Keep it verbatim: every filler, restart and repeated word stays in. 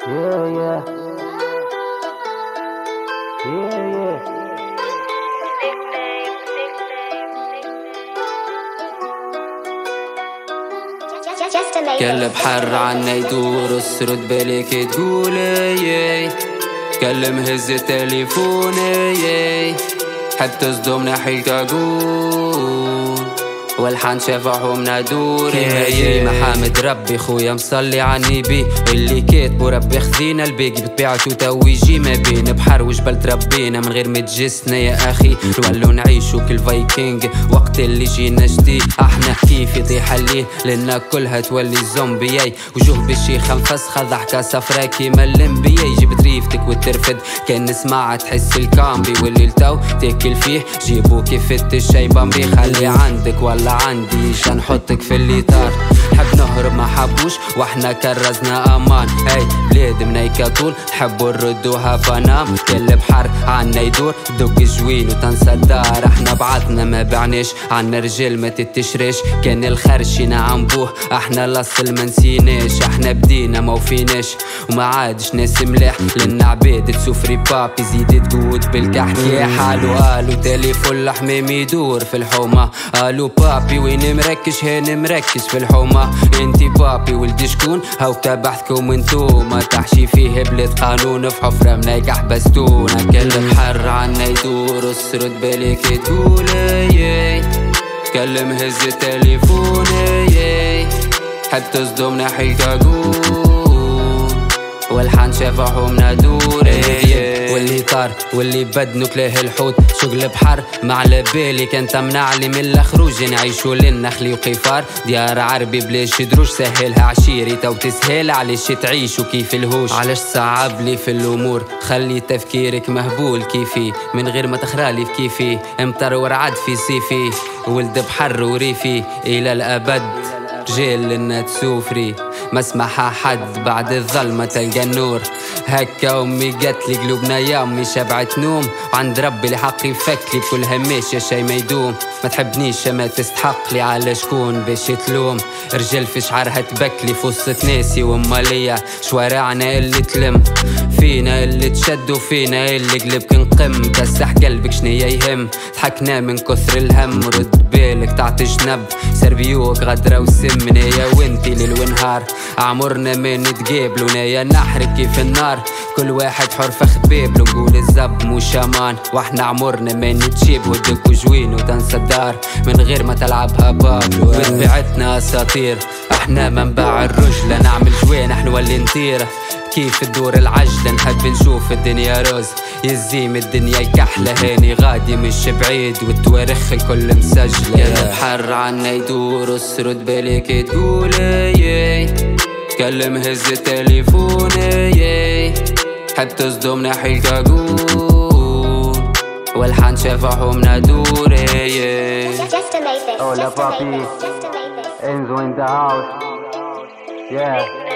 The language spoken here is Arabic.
Yeah, yeah. Yeah, yeah. قلب حر عنا يدور السرد بالك تقولي كلم هز تليفوني حب تصدمنا حيلك اقول والحان شفعهم نادوري هي محامد ربي خويا مصلي عني بي اللي كاتبو ربي خذينا الباقي بتبيعتو تويجي ما بين بحر وجبل تربينا من غير ما تجسنا يا اخي نولو نعيشو كالفايكينج وقت اللي جينا جديد احنا كيف يطيح الليل لنا كلها تولي زومبياي وجوه بالشيخة مفسخة ضحكة صفرا كيما الانبياي جبت ريفتك وترفد كان نسمع تحس الكامبي واللي لتو تاكل فيه جيبو كيف الشاي بامبي خلي عندك ولا عندي شا نحطك في الليتار نحب نهرب ما حبوش واحنا كرزنا امان هاي بلاد منيكا طول نحبو نردوها بنام كل بحر عنا يدور دق جوين وتنسى الدار احنا بعضنا ما بعناش عنا رجال ما تتشريش كان الخرشينا عن بوه احنا الاصل ما نسيناش احنا بدينا ما وفيناش وما عادش ناس ملاح لنا عباد تسوفري بابي زيد تقود بالكحك يا حالو قالو تليفون الحمام يدور في الحومة قالو بابي وين مركش هين مركز في الحومة انتي بابي ولدي شكون هاو بحثكم انتو ما تحشي فيه بلاد قانون في حفرة منايك احبستونا كلم حر عنا يدور السرد بالك تقولي كلم هز تليفوني حب تصدمنا حيلك اقول والحان شفعهم نادوري واللي طار واللي بدنك له الحوت شغل بحر مع بالي كان تمنعلي من الخروج نعيشو للنخلي وقفار ديار عربي بلاش دروش سهلها عشيري تو تسهل علاش تعيشو كيف الهوش علاش صعب لي في الامور خلي تفكيرك مهبول كيفي من غير ما تخرالي في كيفي امطر ورعد في صيفي ولد بحر وريفي الى الابد رجال لنا تسوفري ما اسمحها حد بعد الظلمة تلقى النور هكا امي قالتلي قلوبنا يا امي شبعت نوم عند ربي الحق يفكلي بكل هماش يا شي ما يدوم ما تحبنيش ما تستحقلي على شكون باش تلوم رجال في شعرها تبكلي في وسط ناسي واماليا شوارعنا اللي تلم فينا اللي تشد وفينا اللي قلبك نقم كسح قلبك شنيا يهم ضحكنا من كثر الهم رد بالك تعطي جنب سربيوك غدرة وسمنا يا وانتي ليل ونهار عمرنا ما نتقابلونا يا نحرق كيف النار كل واحد حر في خبابلو نقول الزب مو شامان واحنا عمرنا ما نتشيب ودك وجوين وتنسى الدار من غير ما تلعبها بابلو بطبيعتنا اساطير احنا منبع الرجلة نعمل جوين احنا واللي نطير كيف تدور العجلة نحب نشوف الدنيا روز يزيم الدنيا الكحلة هاني غادي مش بعيد والتواريخ الكل مسجلة يا بحر عنا يدور السرد بالك تقولي كلم هز تليفوني حب تصدمنا حيلك اقول والحان شفعهم نادوري Oh, la papi. Enzo in the house. Yeah.